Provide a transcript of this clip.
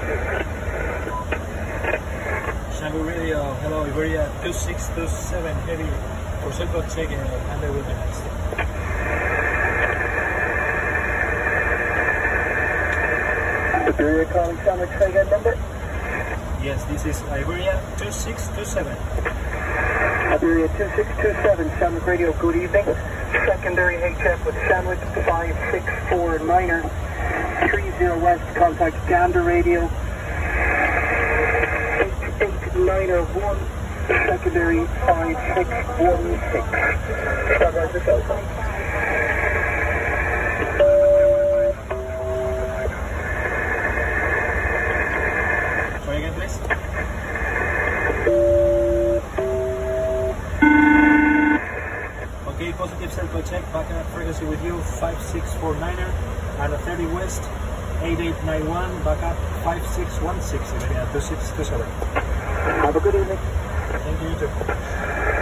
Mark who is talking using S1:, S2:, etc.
S1: Oceànic Radio, hello Iberia 2627 heavy for Selcal check and they will be next.
S2: Iberia calling Oceànic, say again number?
S1: Yes, this is Iberia 2627.
S2: Iberia 2627, Oceànic Radio, good evening. Secondary HF with Oceànic 5649er, 30 West, contact Gander Radio, 8891, secondary 5616. Start the cell phone.
S1: Try again, please. Okay, positive Selcal check, back at frequency with you, 5649er, and a 30 West, 8891, back up 5616, Iberia 2627.
S2: Have a good evening.
S1: Thank you, you too.